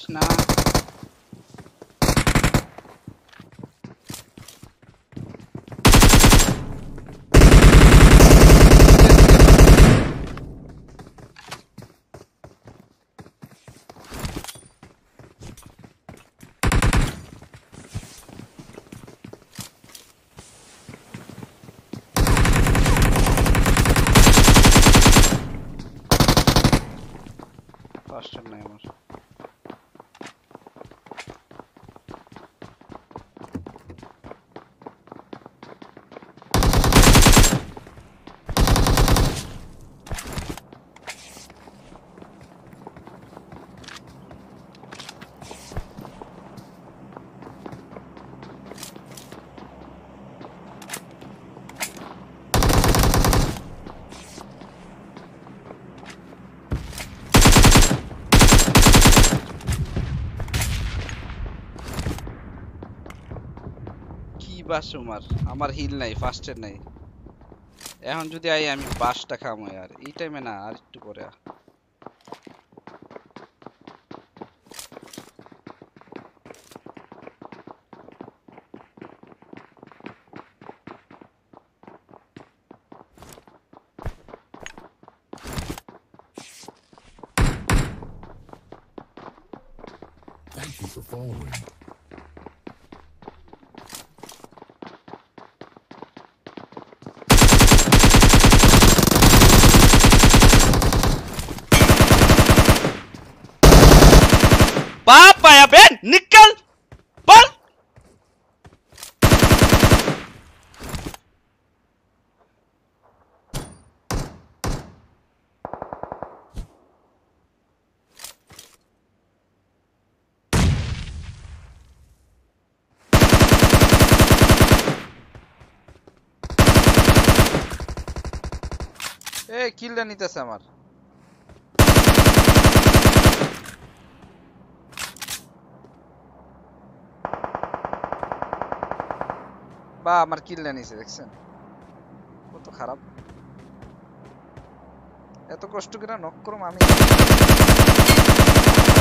না ফার্স্ট নাই আমার বাস উমার আমার হিল নাই ফার্স্টের নাই এখন যদি আই আমি বাসটা খামো यार এই টাইমে না আর একটু পরে Thank you for following. बाप आया बहन निकल बल ए কিলটা নিতেছে আমার বা আমার কিলটা নিছে দেখছেন কত খারাপ এত কষ্ট করে নক করম আমি